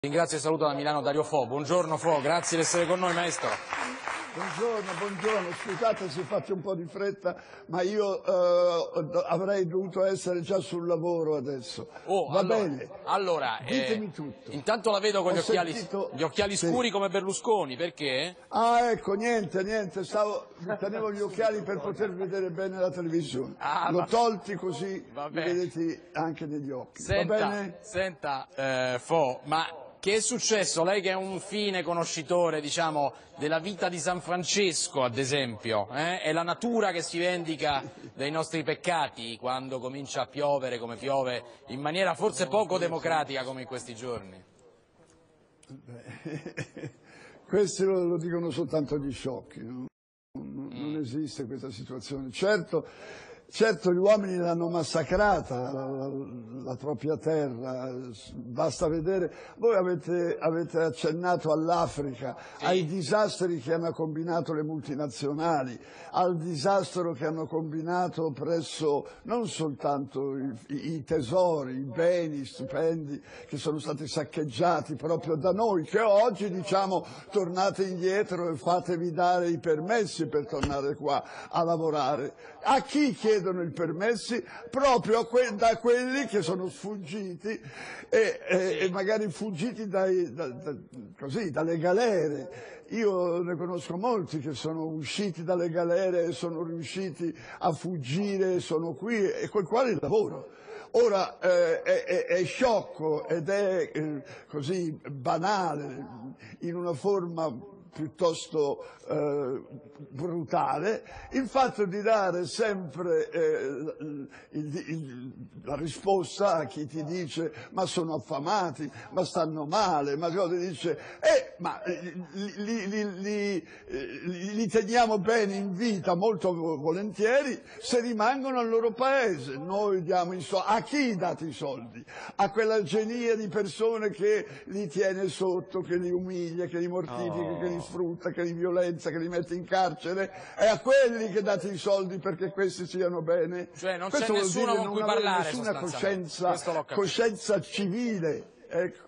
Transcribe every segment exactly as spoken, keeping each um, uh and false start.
Ringrazio e saluto da Milano Dario Fo. Buongiorno Fo, grazie di essere con noi maestro. Buongiorno, buongiorno, scusate se faccio un po' di fretta, ma io eh, avrei dovuto essere già sul lavoro adesso. Oh, Va allora, bene, allora, ditemi eh, tutto. Intanto la vedo con Ho gli occhiali, sentito... gli occhiali sì. scuri come Berlusconi, perché? Ah, ecco, niente, niente, stavo, tenevo gli occhiali per poter vedere bene la televisione. Ah, L'ho tolti così va li bene. vedete anche negli occhi. Senta, Va bene? senta eh, Fo, ma che è successo? Lei che è un fine conoscitore, diciamo, della vita di San Francesco, ad esempio, eh? È la natura che si vendica dei nostri peccati quando comincia a piovere come piove, in maniera forse poco democratica come in questi giorni. Beh, questi lo, lo dicono soltanto gli sciocchi, no? non, non esiste questa situazione. Certo, certo gli uomini l'hanno massacrata, la, la, la propria terra, basta vedere, voi avete, avete accennato all'Africa, sì. ai disastri che hanno combinato le multinazionali, al disastro che hanno combinato presso non soltanto i, i tesori, i beni stupendi che sono stati saccheggiati proprio da noi, che oggi diciamo tornate indietro e fatevi dare i permessi per tornare qua a lavorare. A chi chiedono i permessi? Proprio que da quelli che sono sfuggiti e, e, e magari fuggiti dai, da, da, così, dalle galere. Io ne conosco molti che sono usciti dalle galere e sono riusciti a fuggire, sono qui e con i quali lavoro. Ora eh, è, è, è sciocco ed è eh, così banale in una forma piuttosto eh, brutale il fatto di dare sempre eh, il, il, la risposta a chi ti dice ma sono affamati, ma stanno male, ma cosa dice eh, ma li, li, li, li, li teniamo bene in vita molto volentieri se rimangono al loro paese. Noi diamo i soldi. A chi date i soldi? A quella genia di persone che li tiene sotto, che li umilia, che li mortifica, oh. che li sfrutta, che li violenza, che li mette in carcere, è a quelli che date i soldi perché questi siano bene. Cioè non c'è nessuno con cui parlare, nessuna coscienza, coscienza civile, ecco,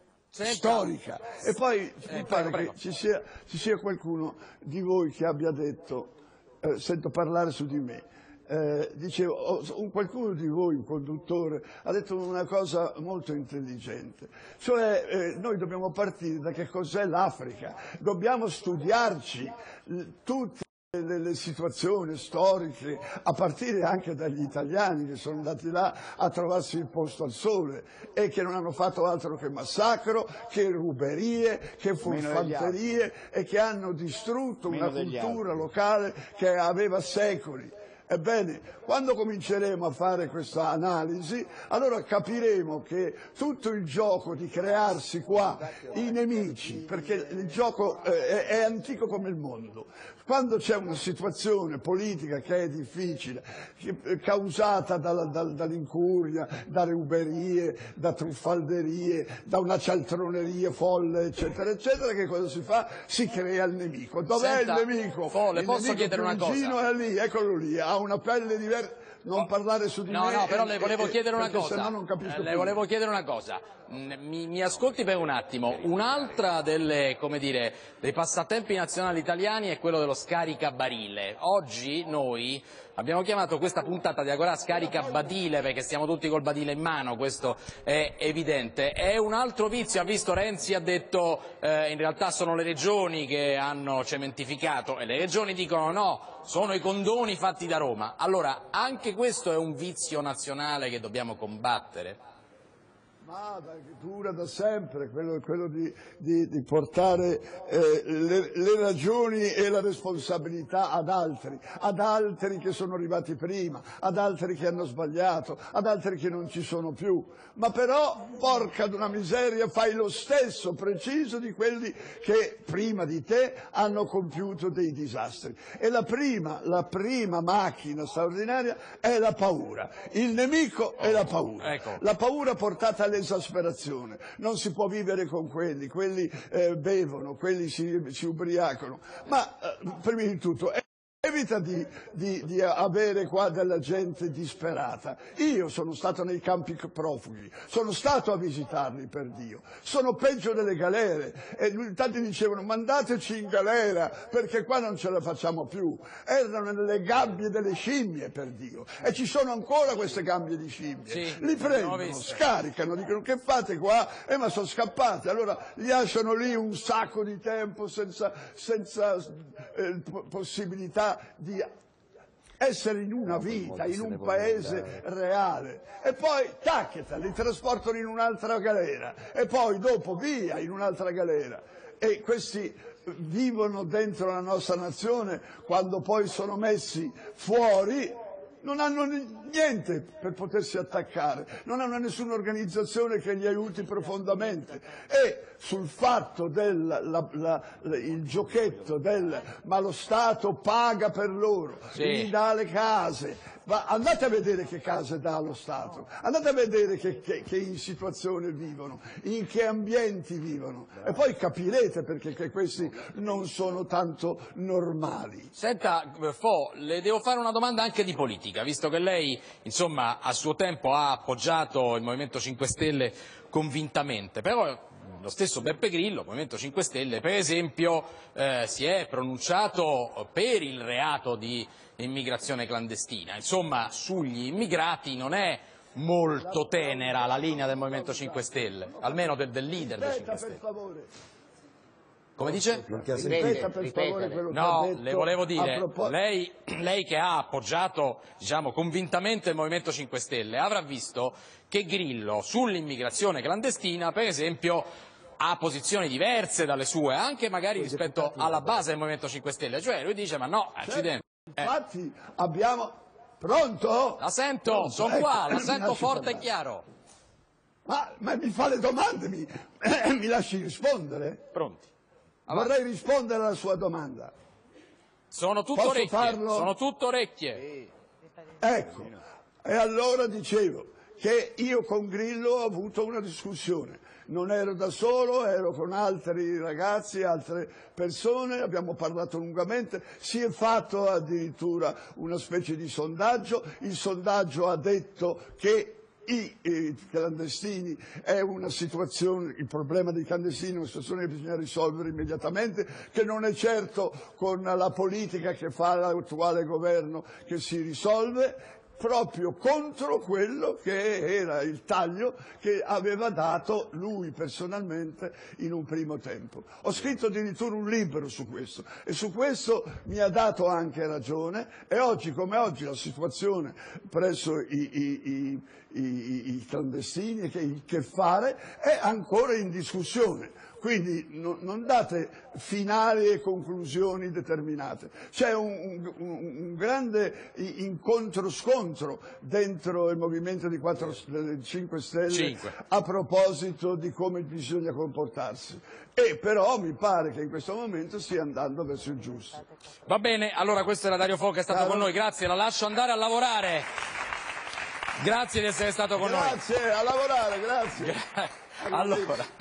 storica. E poi eh, mi pare prego, che ci sia, ci sia qualcuno di voi che abbia detto, eh, sento parlare su di me, Eh, dicevo, oh, qualcuno di voi, un conduttore, ha detto una cosa molto intelligente, cioè eh, noi dobbiamo partire da che cos'è l'Africa, dobbiamo studiarci tutte le, le situazioni storiche, a partire anche dagli italiani che sono andati là a trovarsi il posto al sole e che non hanno fatto altro che massacro, che ruberie, che furfanterie e che hanno distrutto Meno una cultura locale che aveva secoli. Ebbene, quando cominceremo a fare questa analisi, allora capiremo che tutto il gioco di crearsi qua i nemici, perché il gioco eh, è antico come il mondo, quando c'è una situazione politica che è difficile, che, causata dall'incuria, da ruberie, da truffalderie, da una cialtroneria folle, eccetera, eccetera, che cosa si fa? Si crea il nemico. Dov'è il nemico? Fo, le il posso nemico chiedere una cosa? È lì, eccolo lì, ha una pelle diversa. Non parlare su di no, me. No, no, però e, le volevo e, chiedere una cosa. No non capisco eh, le più. volevo chiedere una cosa. Mi, mi ascolti per un attimo. Un'altra delle, come dire, dei passatempi nazionali italiani è quello dello scaricabarile. Oggi noi abbiamo chiamato questa puntata di Agorà Scaricabadile perché stiamo tutti col badile in mano, questo è evidente. È un altro vizio, ha visto Renzi ha detto eh, in realtà sono le regioni che hanno cementificato e le regioni dicono no, sono i condoni fatti da Roma. Allora, anche questo è un vizio nazionale che dobbiamo combattere? Ma dura da sempre quello, quello di, di, di portare eh, le, le ragioni e la responsabilità ad altri, ad altri che sono arrivati prima, ad altri che hanno sbagliato, ad altri che non ci sono più. Ma però, porca d'una miseria, fai lo stesso preciso di quelli che prima di te hanno compiuto dei disastri. E la prima, la prima macchina straordinaria è la paura. Il nemico è la paura. Ecco. La paura portata alle esasperazione, non si può vivere con quelli, quelli eh, bevono, quelli si, si ubriacano, ma eh, prima di tutto è evita di, di, di avere qua della gente disperata. Io sono stato nei campi profughi, sono stato a visitarli, per Dio, sono peggio delle galere, e tanti dicevano mandateci in galera perché qua non ce la facciamo più. Erano nelle gabbie delle scimmie, per Dio, e ci sono ancora queste gabbie di scimmie. Sì, li prendono, scaricano, dicono che fate qua? Eh ma sono scappati, allora li lasciano lì un sacco di tempo senza, senza eh, possibilità di essere in una vita, in un paese reale, e poi taccheta, li trasportano in un'altra galera, e poi dopo via in un'altra galera, e questi vivono dentro la nostra nazione, quando poi sono messi fuori non hanno niente per potersi attaccare, non hanno nessuna organizzazione che li aiuti profondamente, e sul fatto del la, la, la, il giochetto del ma lo Stato paga per loro, sì, gli dà le case. Ma andate a vedere che case dà lo Stato, andate a vedere che, che, che in situazione vivono, in che ambienti vivono, e poi capirete perché che questi non sono tanto normali. Senta, Fo, le devo fare una domanda anche di politica, visto che lei, insomma, a suo tempo ha appoggiato il Movimento cinque Stelle convintamente, però lo stesso Beppe Grillo, Movimento cinque Stelle, per esempio, eh, si è pronunciato per il reato di immigrazione clandestina. Insomma, sugli immigrati non è molto tenera la linea del Movimento cinque Stelle, almeno del, del leader del cinque Stelle. Come dice? Ripeta per favore quello che ha No, detto. le volevo dire, propos- lei, lei che ha appoggiato, diciamo, convintamente il Movimento cinque Stelle, avrà visto che Grillo sull'immigrazione clandestina, per esempio, ha posizioni diverse dalle sue, anche magari rispetto alla base del Movimento cinque Stelle, cioè lui dice ma no, accidenti. Eh. Infatti abbiamo... Pronto? La sento, Pronto? sono Ecco, qua, la mi sento lasci forte e parlare. chiaro. Ma, ma mi fa le domande, mi, mi lasci rispondere? Pronti. Vorrei rispondere alla sua domanda. Sono tutto Posso orecchie, farlo? sono tutto orecchie. Ecco, e allora dicevo che io con Grillo ho avuto una discussione. Non ero da solo, ero con altri ragazzi, altre persone, abbiamo parlato lungamente, si è fatto addirittura una specie di sondaggio, il sondaggio ha detto che i, i clandestini è una situazione, il problema dei clandestini è una situazione che bisogna risolvere immediatamente, che non è certo con la politica che fa l'attuale governo che si risolve, proprio contro quello che era il taglio che aveva dato lui personalmente in un primo tempo. Ho scritto addirittura un libro su questo, e su questo mi ha dato anche ragione, e oggi come oggi la situazione presso i, i, i, i, i clandestini, che il che fare, è ancora in discussione. Quindi no, non date finali e conclusioni determinate. C'è un, un, un grande incontro-scontro dentro il Movimento di cinque Stelle cinque. A proposito di come bisogna comportarsi. E però mi pare che in questo momento stia andando verso il giusto. Va bene, allora questo era Dario Fo che è stato Caro... con noi, grazie, la lascio andare a lavorare. Grazie di essere stato con grazie, noi. Grazie, a lavorare, grazie. Allora...